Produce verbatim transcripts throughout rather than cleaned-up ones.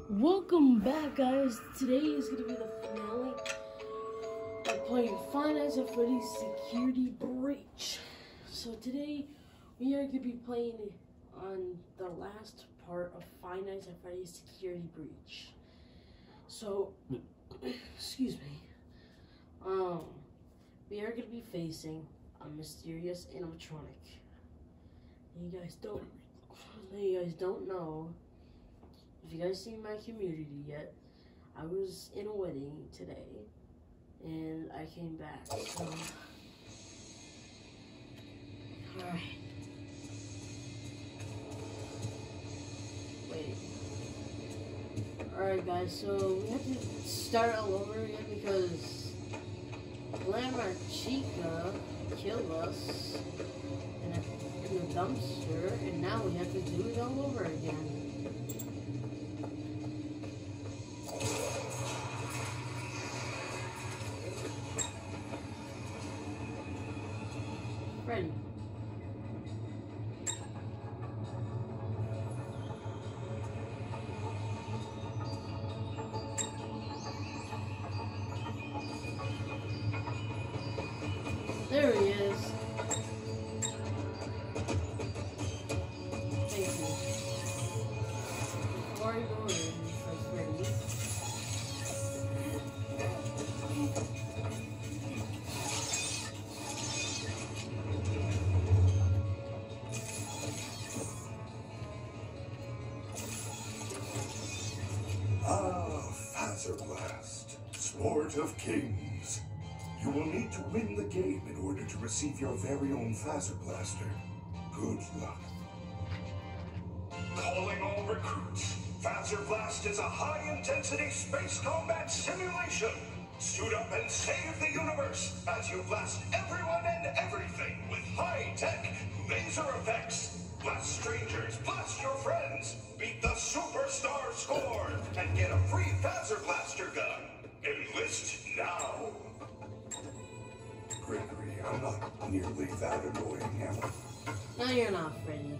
Welcome back, guys. Today is going to be the finale of playing Five Nights at Freddy's Security Breach. So today we are going to be playing on the last part of Five Nights at Freddy's Security Breach. So, excuse me. Um, we are going to be facing a mysterious animatronic. You guys don't, you guys don't know. If you guys seen my community yet, I was in a wedding today, and I came back, so... Alright. Wait. Alright guys, so we have to start all over again because Glamour Chica killed us in, a, in the dumpster, and now we have to do it all over again. Freddy. There he is. Thank you. Before I go in for Freddy. Ah, Fazerblast, Sport of Kings. You will need to win the game in order to receive your very own Fazerblaster. Good luck. Calling all recruits. Fazerblast is a high-intensity space combat simulation. Suit up and save the universe as you blast everyone and everything with high-tech laser effects. Blast strangers, blast your friends, beat the superstar score, and get a free Fazerblaster gun. Enlist now. Gregory, I'm not nearly that annoying, am I? No, you're not, Freddy.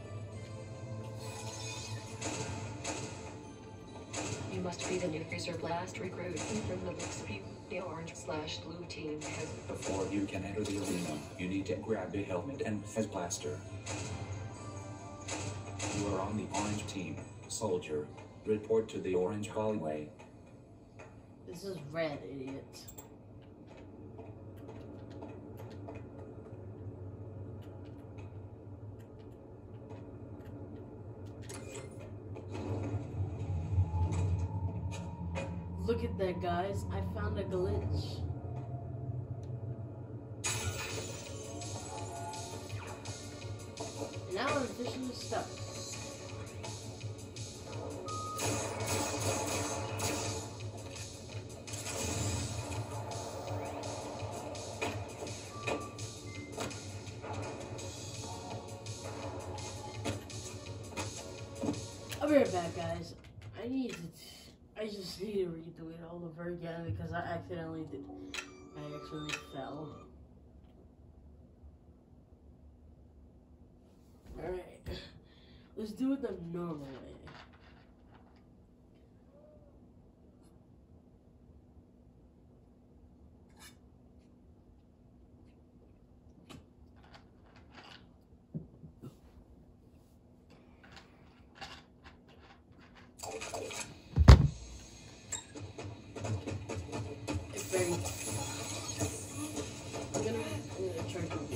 You must be the new Fazerblaster recruit from the Mississippi the orange slash blue team. Before you can enter the arena, you need to grab the helmet and Fazerblaster. You are on the orange team, soldier. Report to the orange hallway. This is red, idiot. Look at that, guys. I found a glitch. And now I'm officially stuck. I'll be right back, guys. I need to... I just need to redo it all over again because I accidentally did. I accidentally fell. Alright. Let's do it the normal way. Very. I'm gonna, I'm gonna charge him.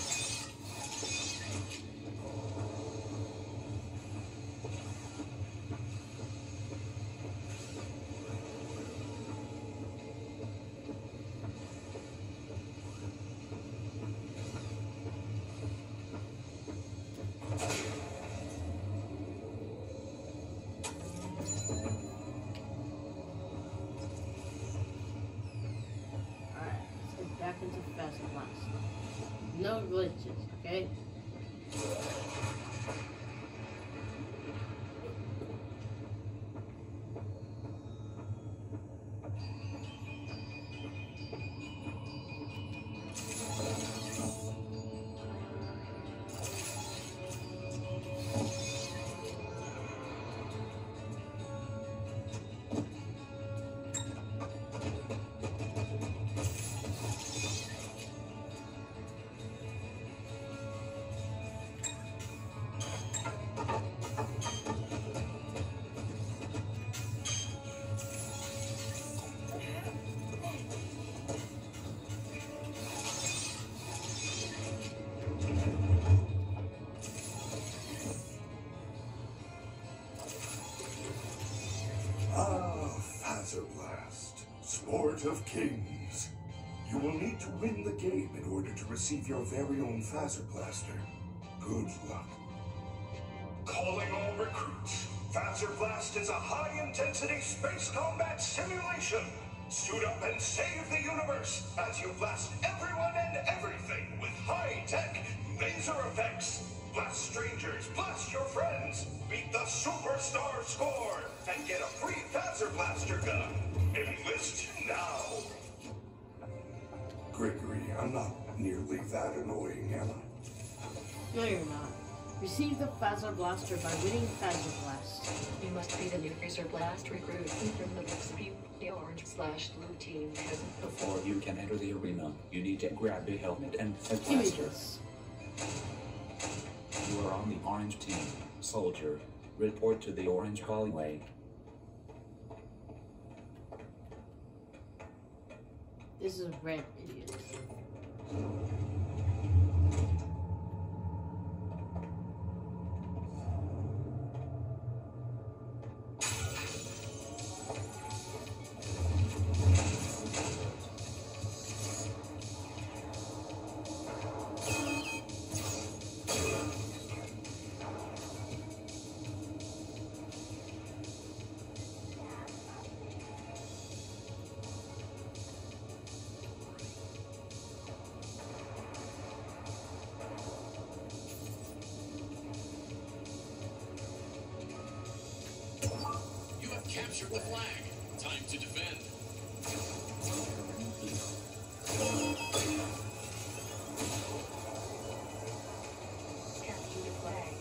Back into Fazerblaster. No glitches, okay? Ah, Fazer Blast, sport of kings. You will need to win the game in order to receive your very own Fazer Blaster. Good luck. Calling all recruits. Fazer Blast is a high-intensity space combat simulation. Suit up and save the universe as you blast everyone and everything with high-tech laser effects. Blast strangers, blast your friends, beat the superstar score, and get a free Fazer Blaster gun. Enlist now. Gregory, I'm not nearly that annoying, am I? No, you're not. Receive the Fazer Blaster by winning Fazer Blast. You must be the new Freezer Blast recruit from the Mississippi Orange slash Blue Team. Before you can enter the arena, you need to grab a helmet and a blaster. Images. You are on the orange team. Soldier, report to the orange hallway. This is a red idiot. Captured the flag. Time to defend. Capture the flag.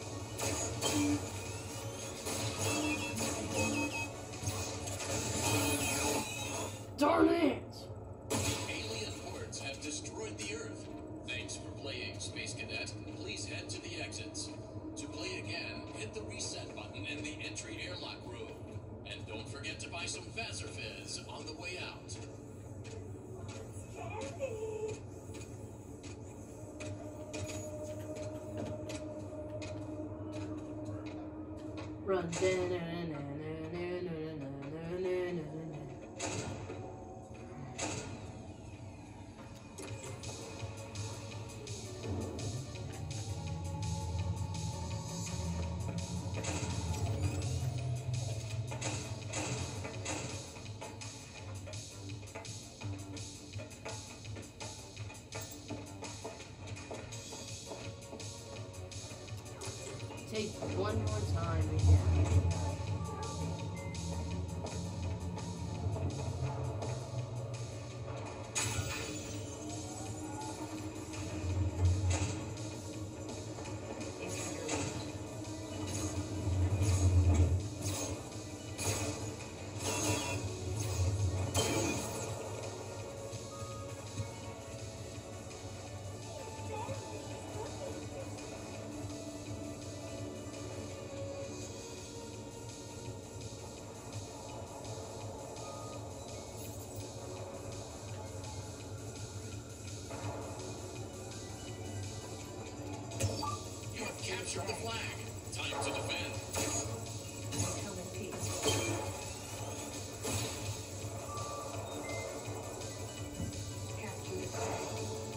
Darn it! Alien hordes have destroyed the Earth. Thanks for playing, Space Cadet. Please head to the exits. To play again, hit the reset button in the entry airlock room. And don't forget to buy some Fazer Fizz on the way out. Run. Take one more time again. Capture the flag. Time to defend. Come in peace. Capture the flag.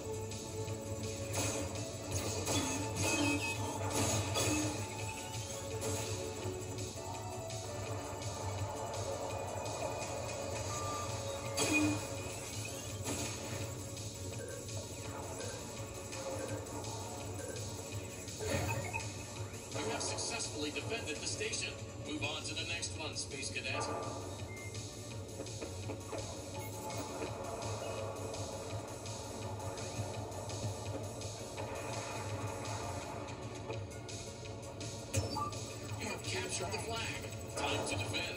Successfully defended the station. Move on to the next one, Space Cadet. You have captured the flag. Time to defend.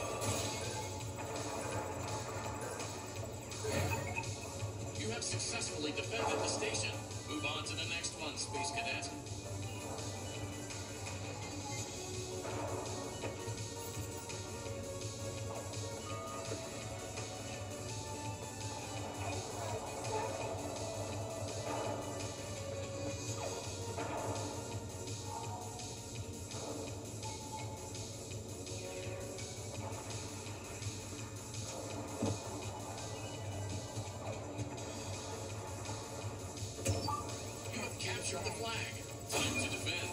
Successful. successfully defended the station. Move on to the next one, Space Cadet. Capture the flag. Time to defend.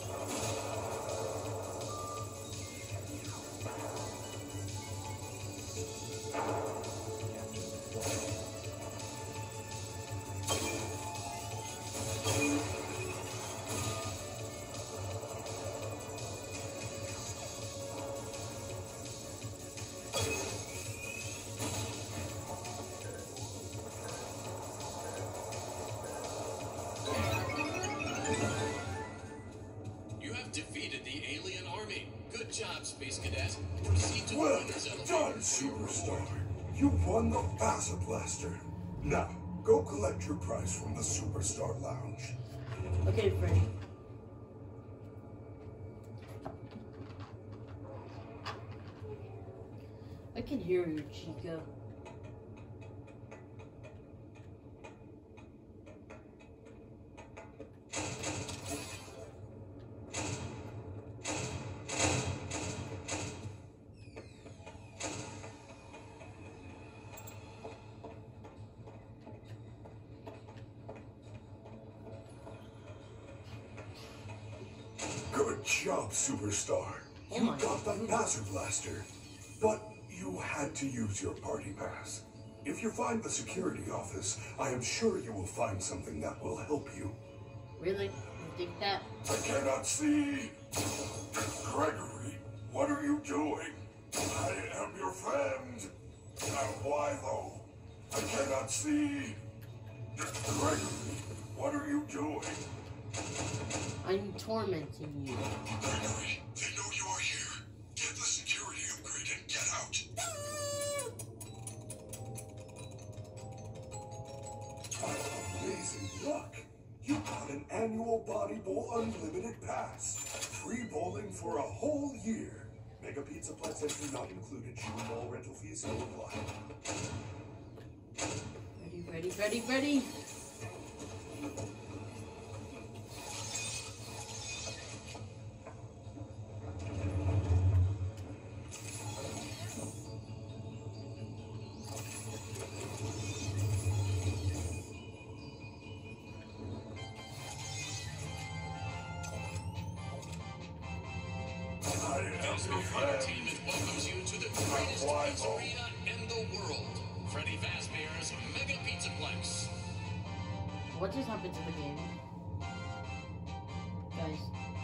You have defeated the alien army. Good job, Space Cadet. Proceed to the Well winner's elevator. done, Superstar. You won the Phaser Blaster. Now, go collect your prize from the Superstar Lounge. Okay, Freddy. I can hear you, Chica. Good job, Superstar. Oh You my got the goodness. Phaser Blaster. But you had to use your party pass. If you find the security office, I am sure you will find something that will help you. Really? You think that? I cannot see. Gregory, what are you doing? I am your friend. Now why though? I cannot see. Gregory, what are you doing? I'm tormenting you. Gregory, they know you are here. Get the security upgrade and get out. Amazing luck. You got an annual Body Bowl Unlimited Pass. Free bowling for a whole year. Mega Pizzaplex entry not included. Shoe and ball rental fees still apply. Ready, ready, ready, ready. I am your Fazbear friend. Entertainment welcomes you to the greatest Why, pizzeria in the world. Freddy Fazbear's Mega Pizzaplex. What just happened to the game? Guys.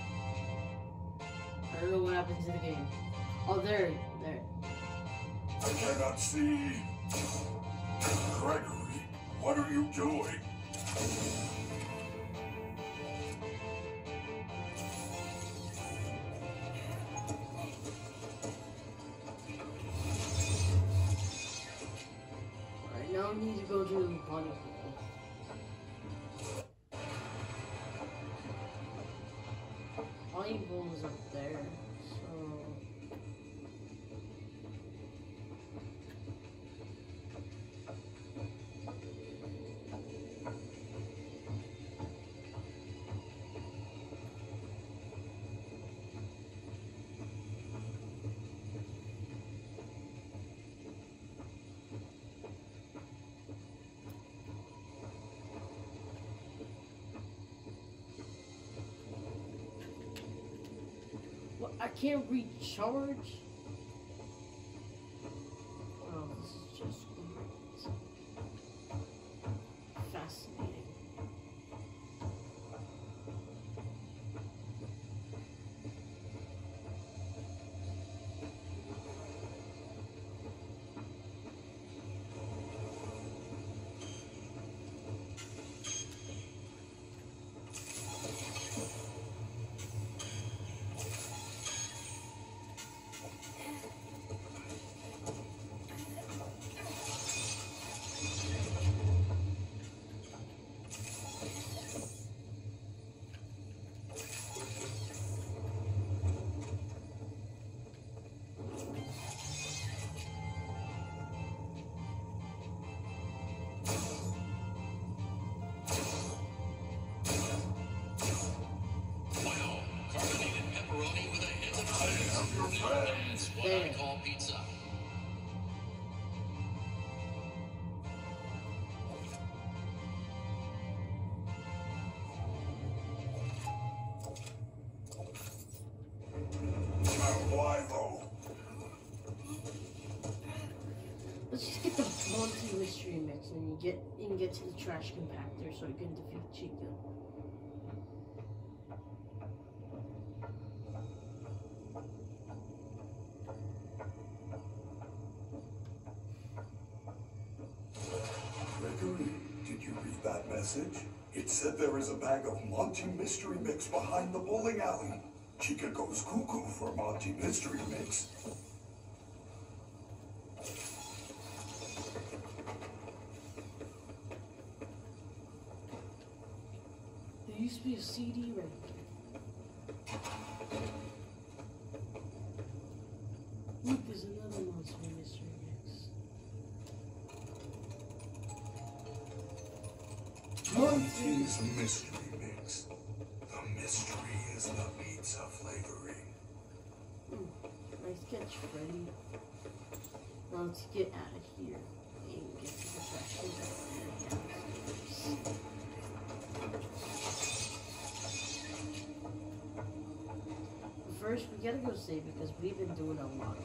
I don't know what happened to the game. Oh, there, there. I cannot see. Gregory, what are you doing? Alright, now we need to go to the body pool. Body pool is up there, so... What? I can't recharge? Oh, this is just great. Fascinating. what there. I call pizza. Why though? Let's just get the Monty mystery mix, and you get you can get to the trash compactor, so you can defeat Chica. Gregory, did you read that message? It said there is a bag of Monty Mystery Mix behind the bowling alley. Chica goes cuckoo for Monty Mystery Mix. There used to be a C D right there. Look, there's another Monster Mystery Mix. Monty's Mystery Mix. The mystery is the pizza flavoring. Mm, nice catch, Freddy. Now let's get out of here and get to the trash compactor downstairs. But first, we gotta go save because we've been doing a lot.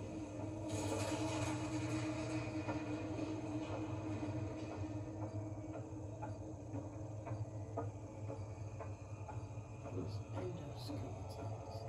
Those endoskeletons.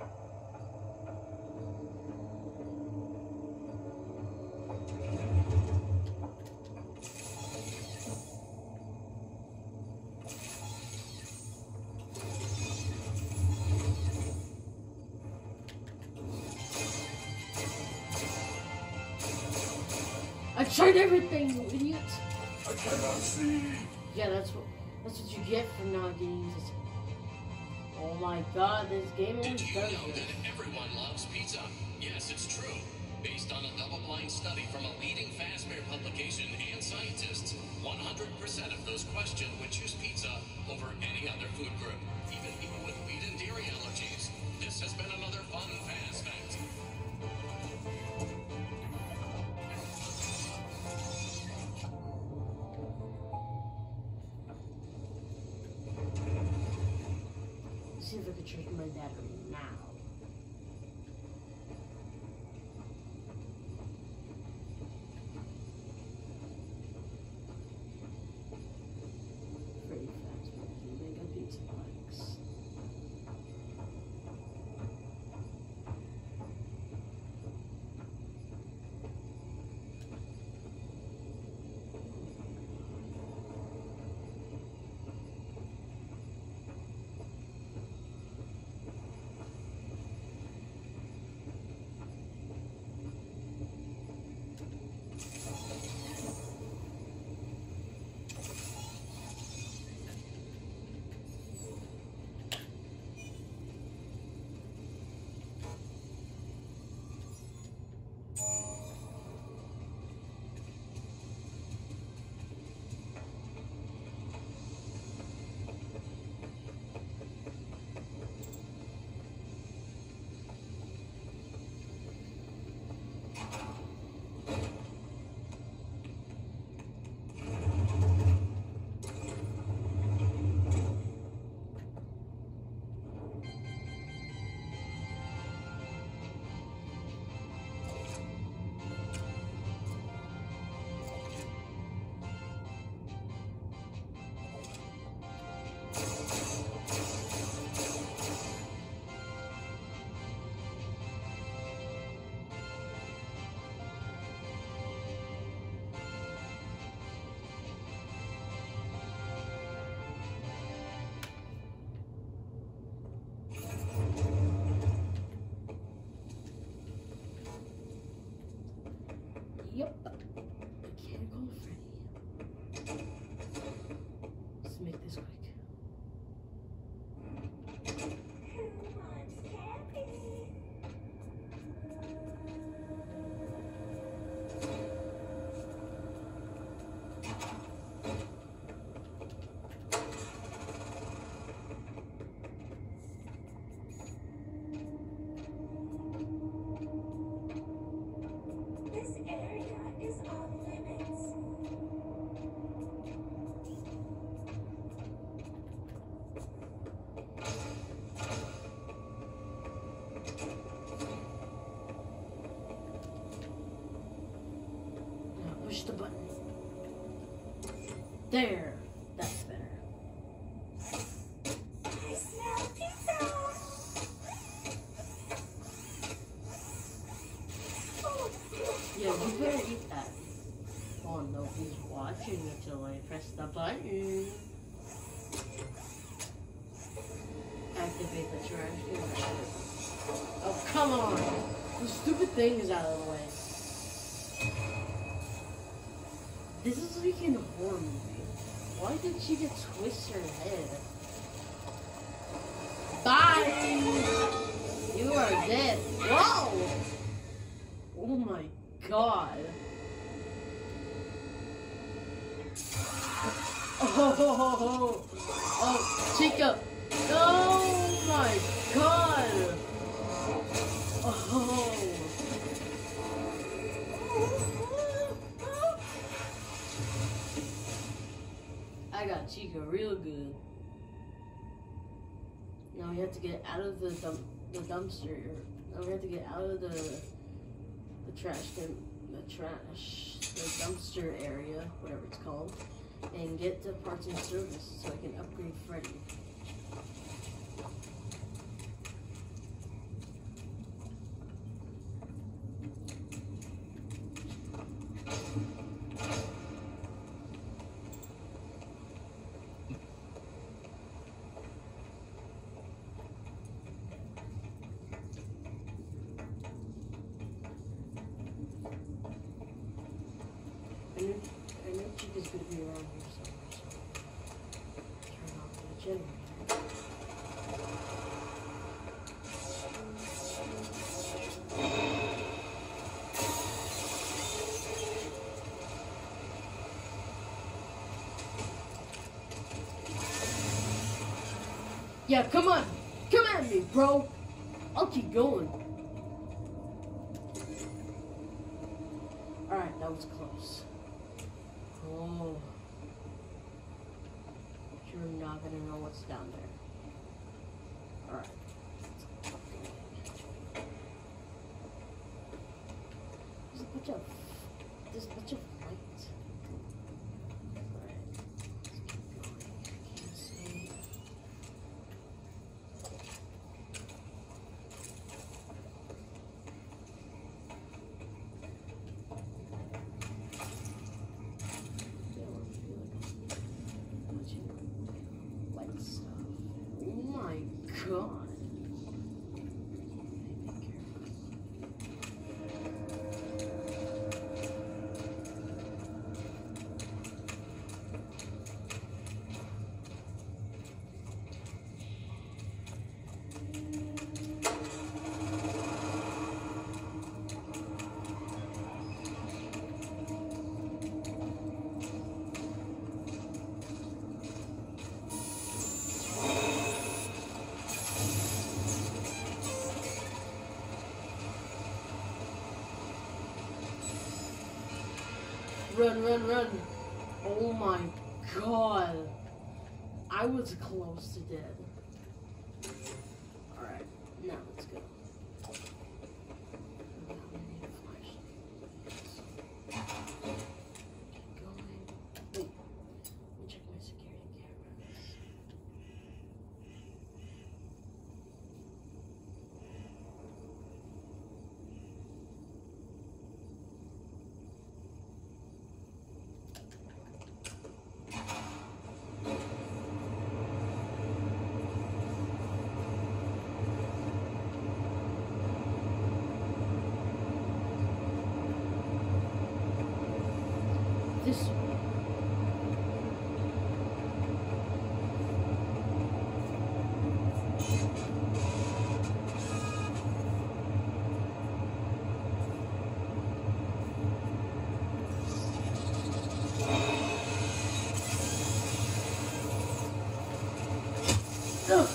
I tried everything, you idiot! I cannot see. Yeah, that's what that's what you get for not getting this. Oh my god, this game Did always you does know this. that everyone loves pizza? Yes, it's true. Based on a double-blind study from a leading Fazbear publication and scientists, one hundred percent of those questioned would choose pizza over any other food group, even people with wheat and dairy allergies. This has been another fun Faz fact. Let's see if I can charge my battery now. Freddy Fazbear's Mega Pizza Box. Yep. Mechanical Freddy. Let's make this quick. There. That's better. I smell pizza. Yeah, you better eat that. Oh, nobody's watching until I press the button. Activate the trash can. Oh, come on! The stupid thing is out of the way. This is like in a horror movie. Why did she just twist her head? Bye! You are dead. Whoa! Oh my god. Oh, oh, oh, oh, Chica. Oh my god. Oh. I got Chica real good. Now we have to get out of the dump, the dumpster. Now we have to get out of the the trash can, the trash, the dumpster area, whatever it's called, and get the parts and service so I can upgrade Freddy. I know, I know Chica's gonna be around here somewhere, so turn off the generator. Yeah, come on! Come at me, bro! I'll keep going. Alright, that was close. Oh. You're not gonna know what's down there. Alright. There's a bunch of there's a bunch of lights. Alright. Let's keep going. I can't see. God. Run, run, run. Oh my god. I was close to dead. Alright, now let's go. Now we need a flashlight. Keep going. Wait. Let me check my security cameras. This Ugh.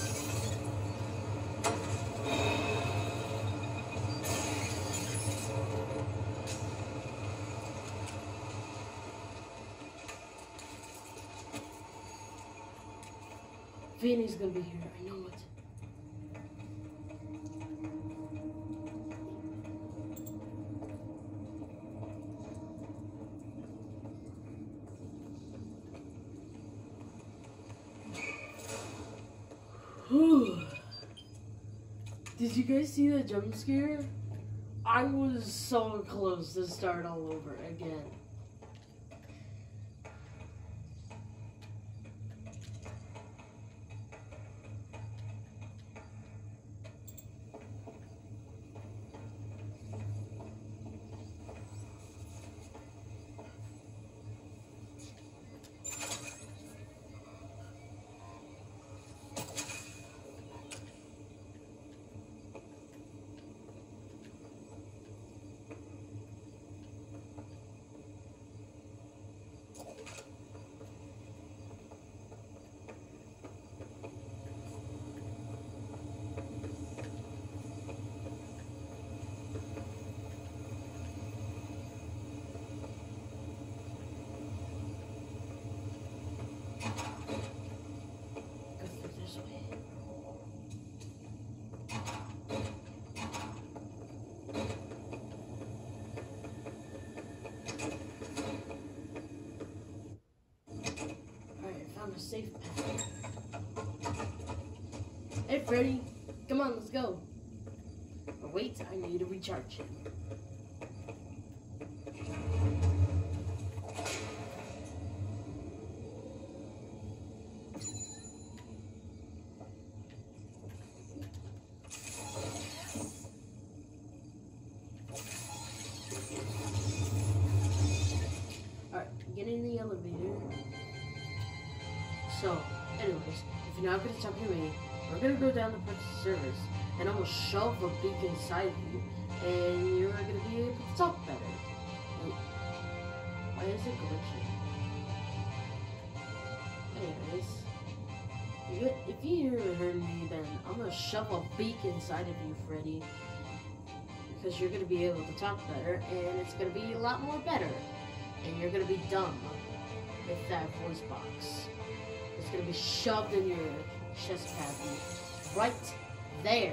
Vinny's gonna be here, I know it. Did you guys see the jump scare? I was so close to start all over again. A safe path. Hey Freddy, come on, let's go. But wait, I need to recharge him. Alright, get in the elevator. So, anyways, if you're not going to talk to me, we're going to go down the Prince's service, and I'm going to shove a beak inside of you, and you're going to be able to talk better. Wait, why is it glitching? Anyways, if you heard me, then I'm going to shove a beak inside of you, Freddy, because you're going to be able to talk better, and it's going to be a lot more better, and you're going to be dumb with that voice box. It's gonna be shoved in your chest cavity, right there.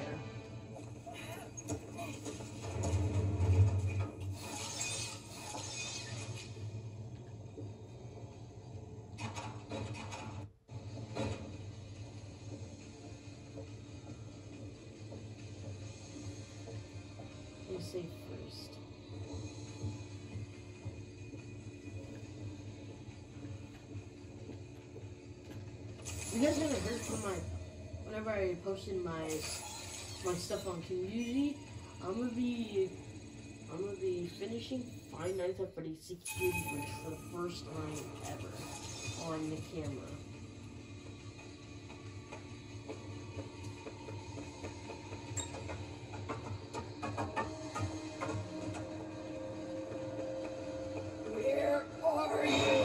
Let me save first. You guys haven't heard from my, whenever I posted my my stuff on community, I'm gonna be I'm gonna be finishing Five Nights at Freddy's Security Breach for the first time ever on the camera. Where are you?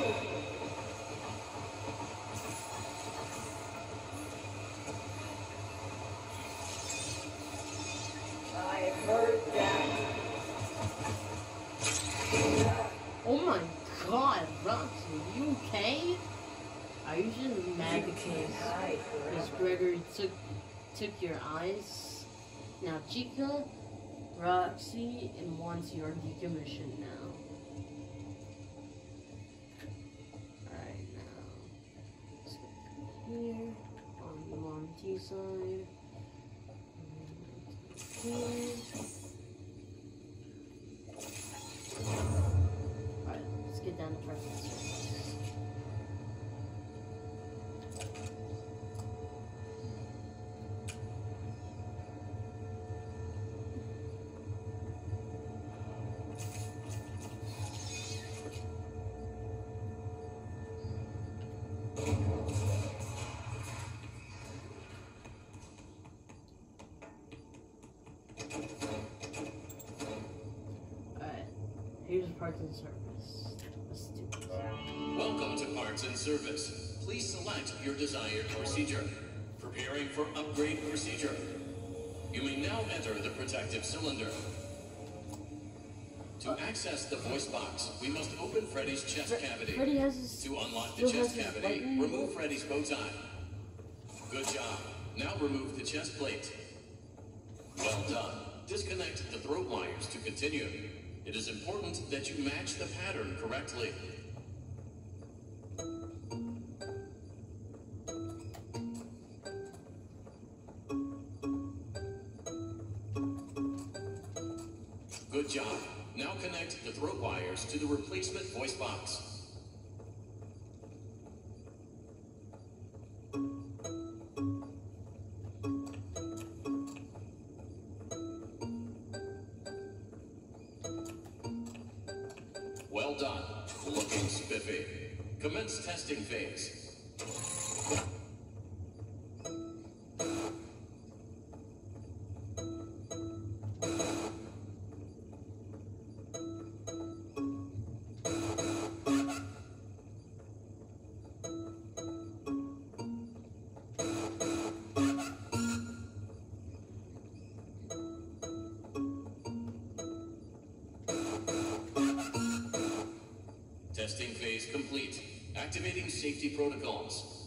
Oh my god, Roxy, you okay? Are you just mad because, because Gregory took took your eyes? Now Chica, Roxy, and Monty are decommissioned now. Alright, now let's go here on the Monty side. Here. Alright, let's get down to Prince's service. Here's parts and service. Let's do this. Welcome to Parts and Service. Please select your desired procedure. Preparing for upgrade procedure. You may now enter the protective cylinder. To access the voice box, we must open Freddy's chest cavity. Freddy has his, To unlock the chest cavity, remove Freddy's bow tie. Good job. Now remove the chest plate. Well done. Disconnect the throat wires to continue. It is important that you match the pattern correctly. Good job. Now connect the throat wires to the replacement voice box. Well done. Looking spiffy. Commence testing phase. Testing phase complete. Activating safety protocols.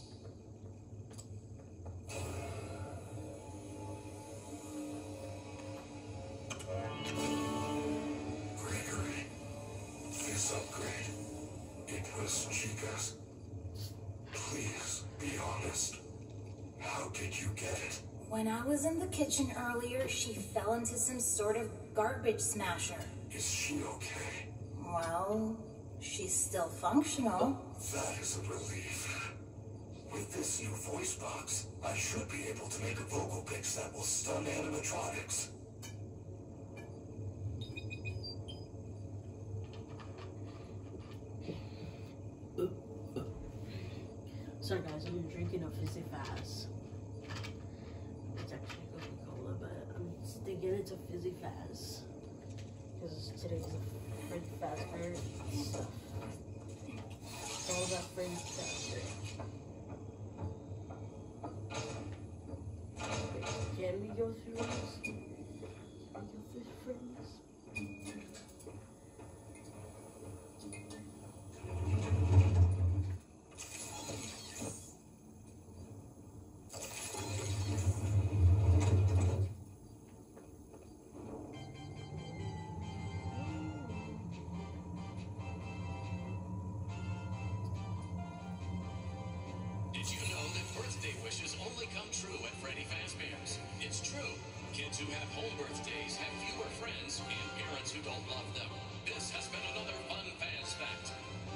Gregory, this upgrade, it was Chica's. Please be honest. How did you get it? When I was in the kitchen earlier, she fell into some sort of garbage smasher. Is she okay? Well, she's still functional. That is a relief. With this new voice box, I should be able to make a vocal pitch that will stun animatronics. Sorry guys, I'm drinking a Fizzy Fazz. It's actually Coca-Cola, but I'm thinking it's a Fizzy Fazz. Because today's a Freddy Fazbear stuff. It's all about Freddy Fazbear. Can we go through this? Can we go through Freddy's? Did you know that birthday wishes only come true at Freddy Fazbear's? It's true. Kids who have home birthdays have fewer friends and parents who don't love them. This has been another fun Faz fact.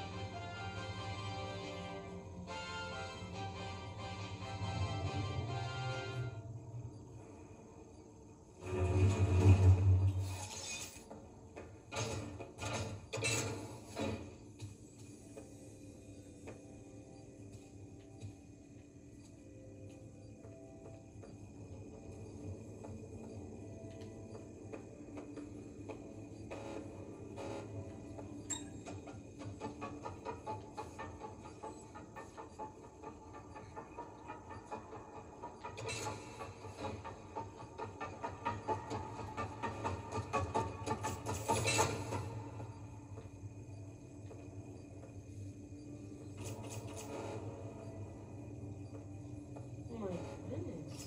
Oh my goodness.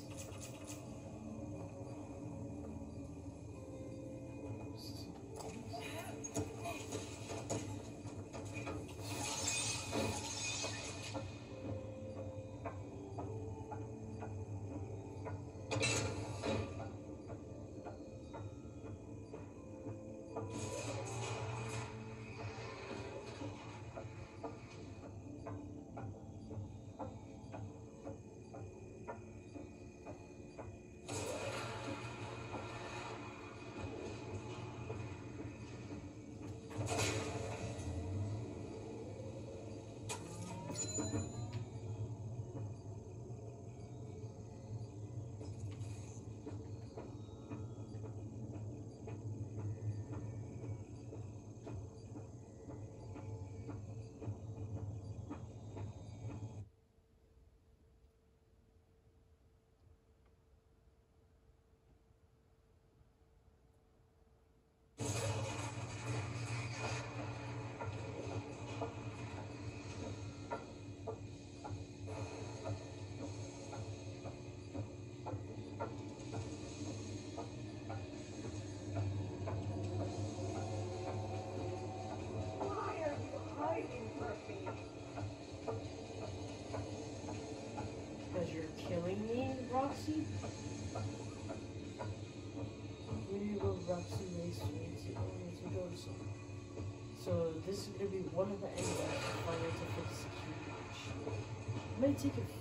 Because you're killing me, Roxy? Where do you go, Roxy Race Race? to, oh, to go to some. So this is gonna be one of the ends of Final Fantasy security breach. It might take a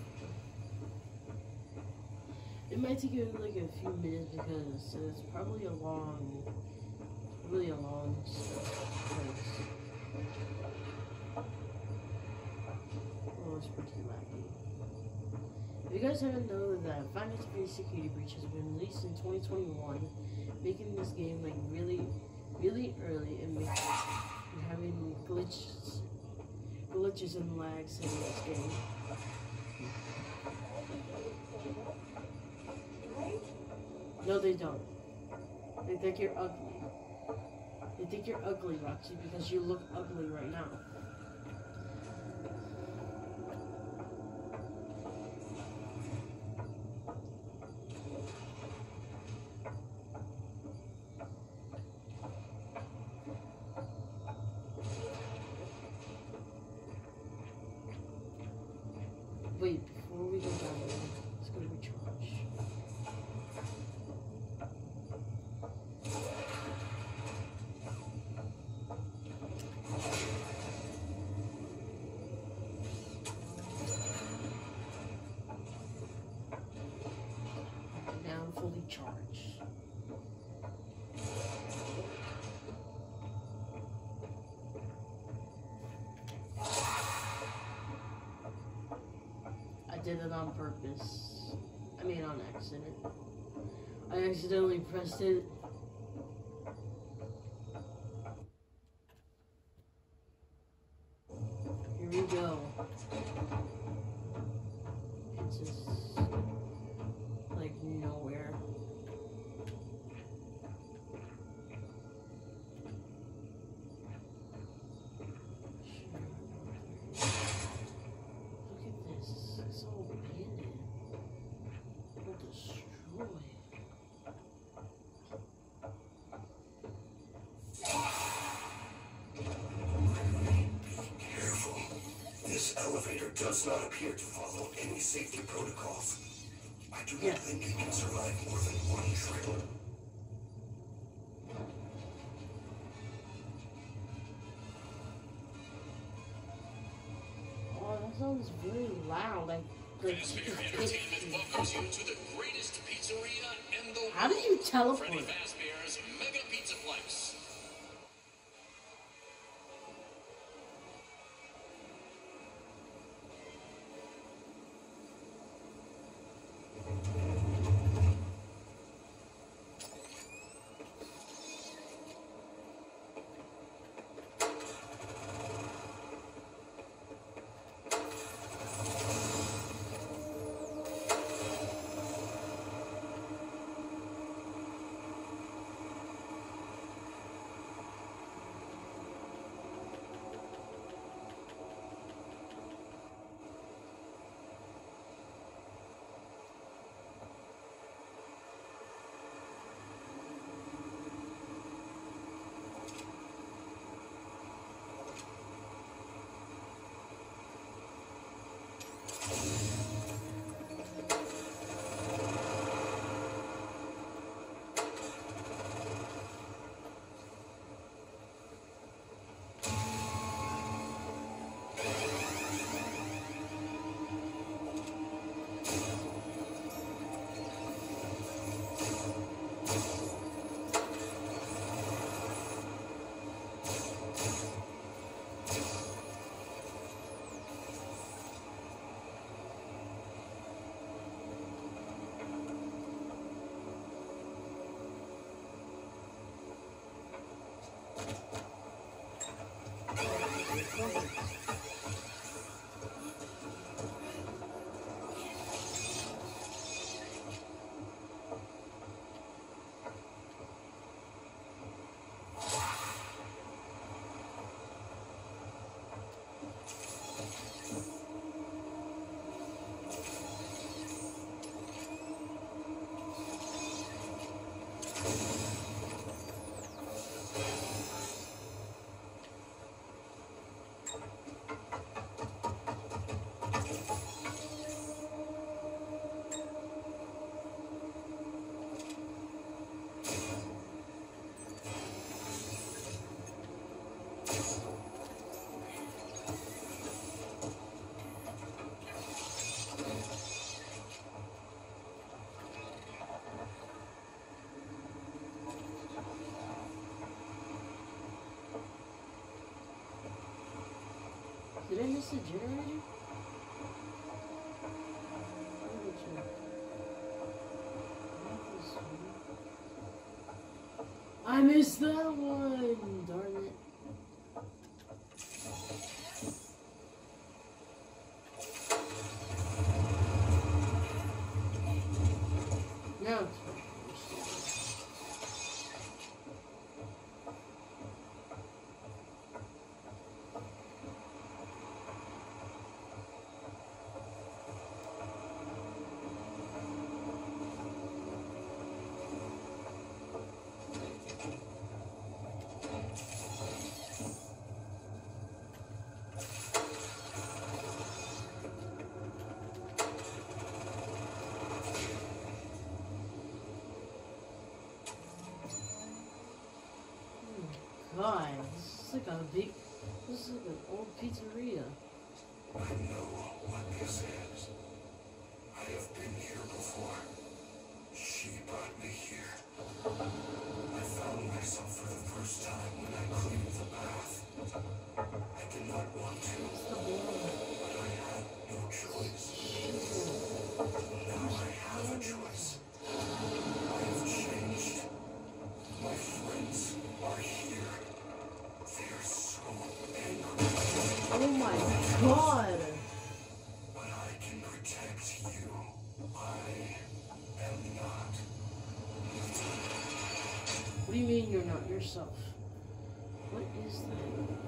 It might take you like a few minutes because it's probably a long, really a long place. Oh, it's pretty laggy. If you guys haven't known that Final Fantasy Security Breach has been released in twenty twenty-one, making this game like really, really early and making and having glitches, glitches and lags in this game. No, they don't. They think you're ugly. They think you're ugly, Roxy, because you look ugly right now. Wait, before we go down there, let's go recharge. Now I'm fully charged. I did it on purpose. I mean, on accident. I accidentally pressed it. Here we go. It's just like nowhere. Look at this. It's all abandoned. All destroyed. Careful. This elevator does not appear to follow any safety protocols. I do not Yes. think it can survive more than one trip. Oh, that sounds really loud. Like, like Fazbear it's Entertainment welcomes you to the greatest pizzeria in the world. How did you teleport? Freddy Fazbear's Mega Pizza Place. this a generator? I missed that one! Darn it. Now it's God, this is like a big, this is like an old pizzeria. I know what this is. I have been here before. She brought me here. I found myself for the first time when I cleaned the bath. I did not want to, but I had no choice. Now I have a choice. I have changed. My friends are here. They're so angry. Oh my God! But I can protect you. I am not. What do you mean you're not yourself? What is that?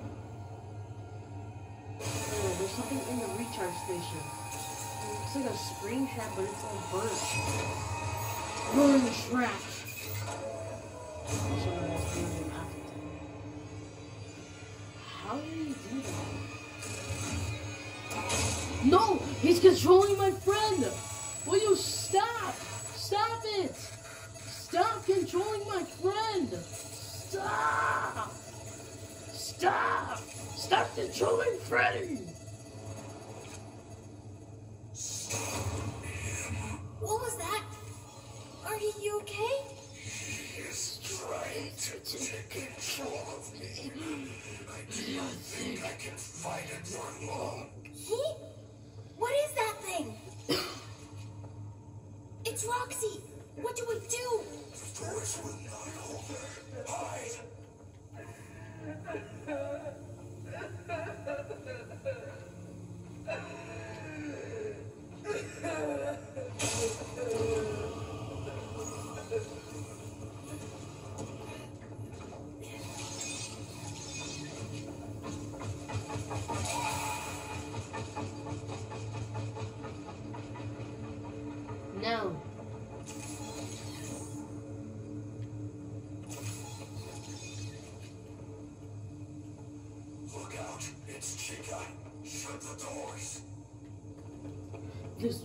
Oh, there's something in the recharge station. It looks like a spring trap, but it's all burnt. Burn trap! How did he do that? No! He's controlling my friend! Will you stop? Stop it! Stop controlling my friend! Stop! Stop! Stop controlling Freddy! What was that? Are you okay? He is trying to take control of me. I do not think I can fight it for long. He? What is that thing? It's Roxy. What do we do? The doors will not hold her. Hide! No. Look out. It's Chica. Shut the doors. This.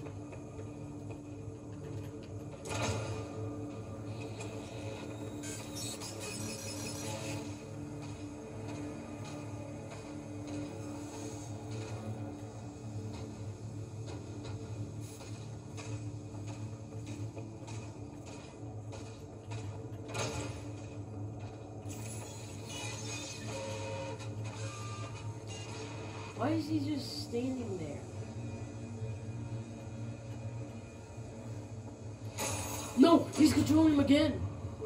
Why is he just standing there? No! He's controlling him again!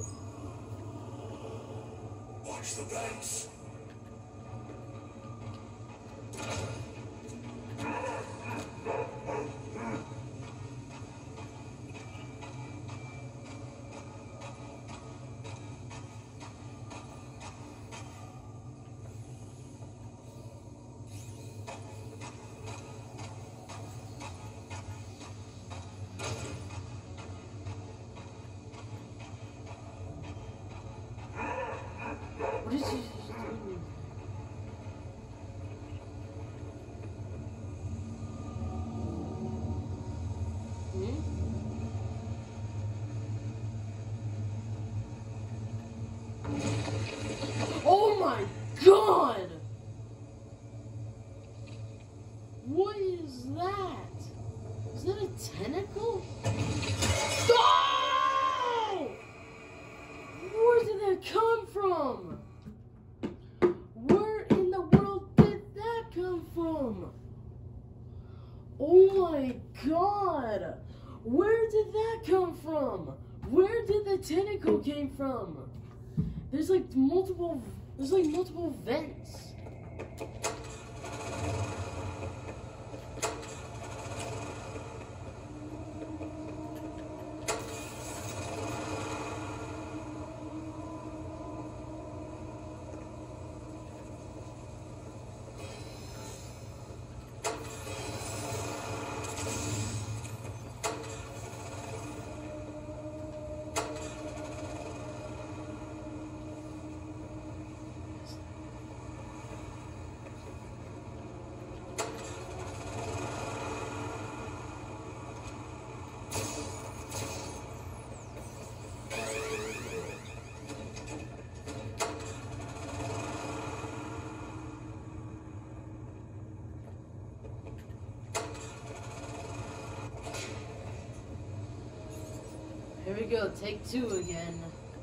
Watch the vents. What is he doing? Hmm? Oh my God! What is that? Is that a tentacle? Oh! Where did that come from? Where in the world did that come from? Where did that come from? Where did the tentacle came from? There's like multiple, there's like multiple vents. Here we go, take two again.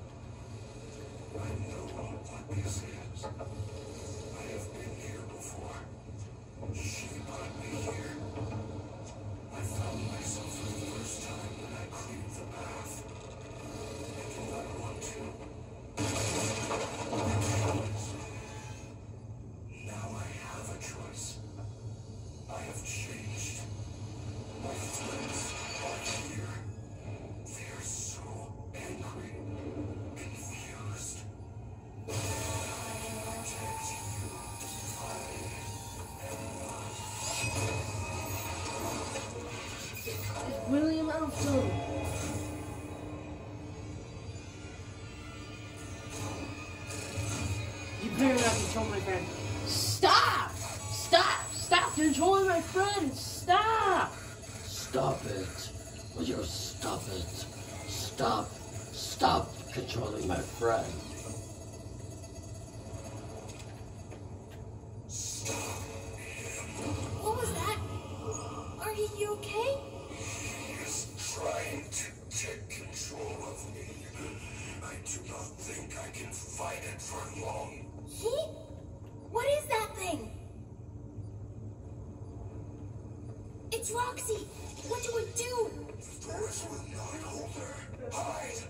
I know what this is. I have been here before. She brought me here. I found myself for the first time when I cleaned the bath. I do not want to. Now I have a choice. I have changed. My friends are here. They're so angry, confused. I can protect you. I am not. William Afton. You better not control my friend. Stop! Stop! Stop controlling my friend! Stop! Stop it. Will you stop it? Stop. Stop controlling my friend. What was that? Are you, you okay? He is trying to take control of me. I do not think I can fight it for long. He? What is that thing? It's Roxy. What do we do? Doors will not hold her. Hide.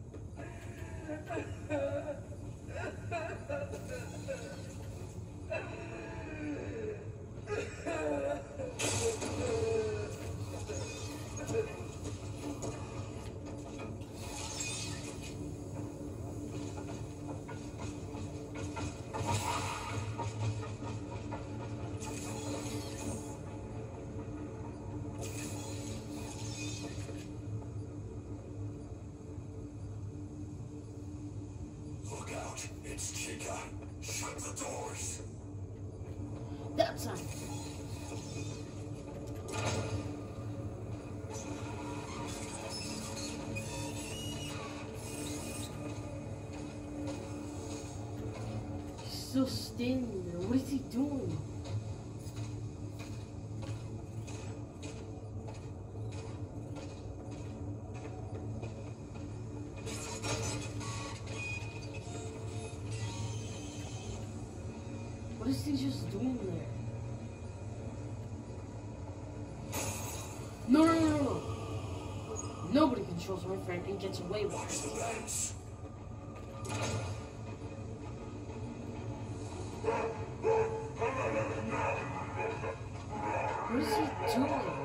Look out. It's Chica. Shut the doors. That's not. He's still standing there. What is he doing? What is he just doing there? No, no, no, no, no. Nobody controls my friend and gets away with Watch it. the vents. What is he doing?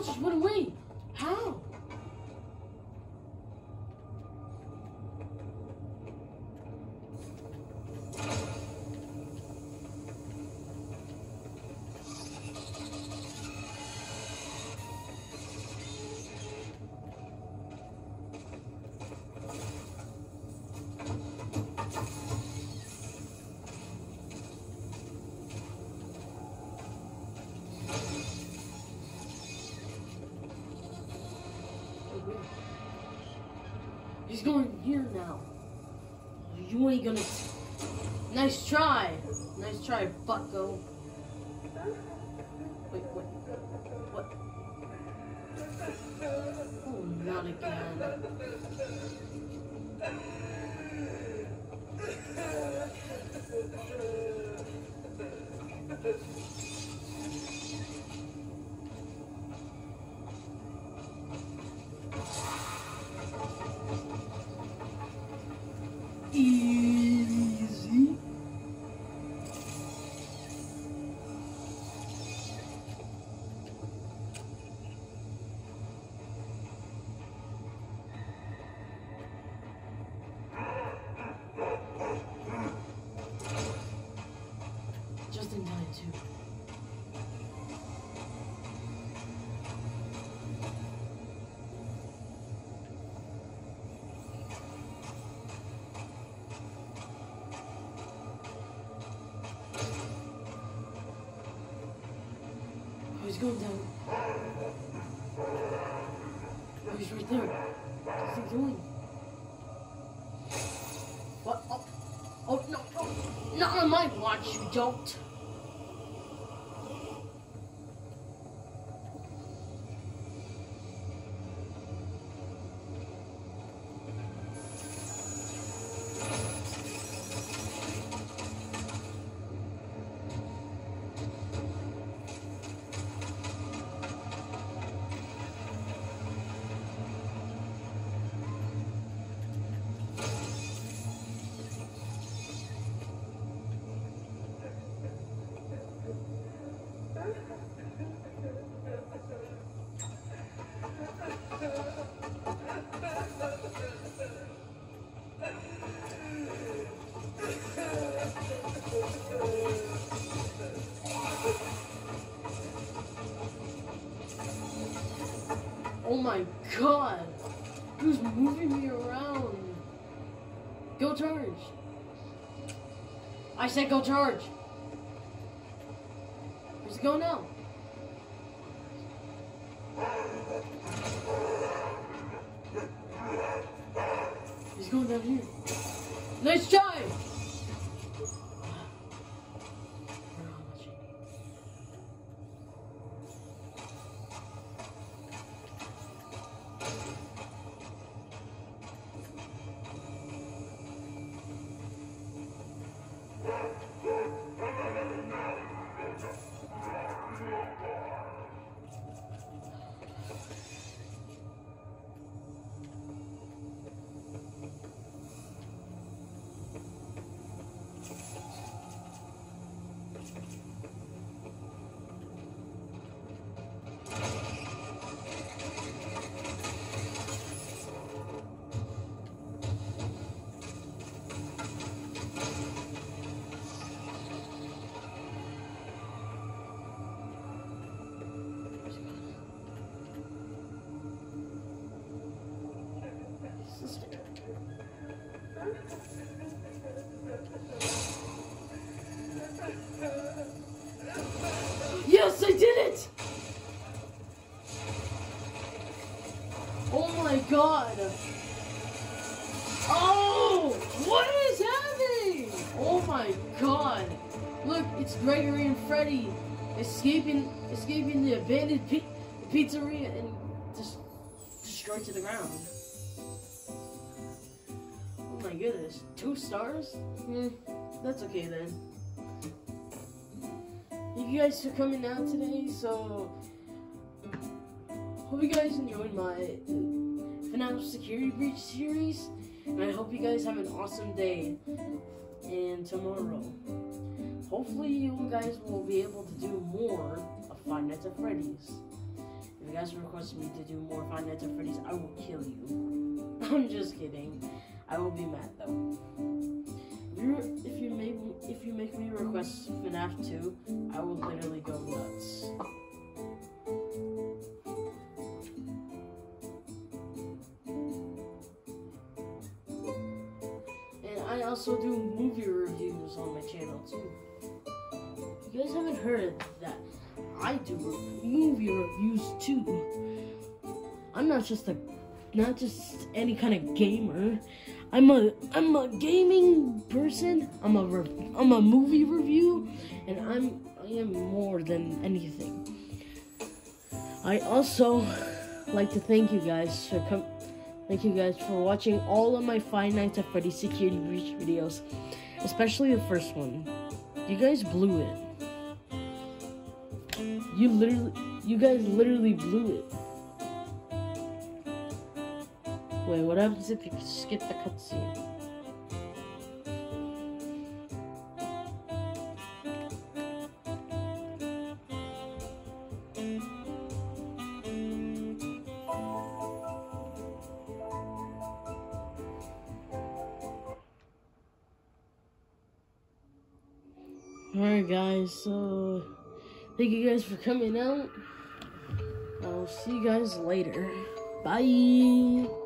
monsters went away. How? He's going here now. You ain't gonna. Nice try. Nice try, bucko. Wait, wait. What? Oh, not again. Easy. Just in time too. He's going down. Oh, he's right there. What's he doing? What? Oh, oh no, no. Not on my watch, you don't. Oh my god! Who's moving me around? Go charge! I said go charge! Where's it go now? He's going down here. Nice try! Yes, I did it! Oh my god! Oh! What is happening? Oh my god! Look, it's Gregory and Freddy escaping escaping the abandoned pi pizzeria and just destroyed to the ground. Oh my goodness. Two stars? Hmm, that's okay then. Thank you guys for coming out today, so hope you guys enjoyed my FNAF Security Breach series, and I hope you guys have an awesome day, and tomorrow, hopefully you guys will be able to do more of Five Nights at Freddy's, If you guys request me to do more Five Nights at Freddy's, I will kill you. I'm just kidding. I will be mad though. If you if you make if you make me request FNAF two, I will literally go nuts. And I also do movie reviews on my channel too. If you guys haven't heard that, I do movie reviews too. I'm not just a not just any kind of gamer. I'm a I'm a gaming person. I'm a rev, I'm a movie review, and I'm I am more than anything. I also like to thank you guys for com- thank you guys for watching all of my Five Nights at Freddy's Security Breach videos, especially the first one. You guys blew it. You literally, you guys literally blew it. Wait, what happens if you skip the cutscene? Alright guys, so thank you guys for coming out. I'll see you guys later. Bye.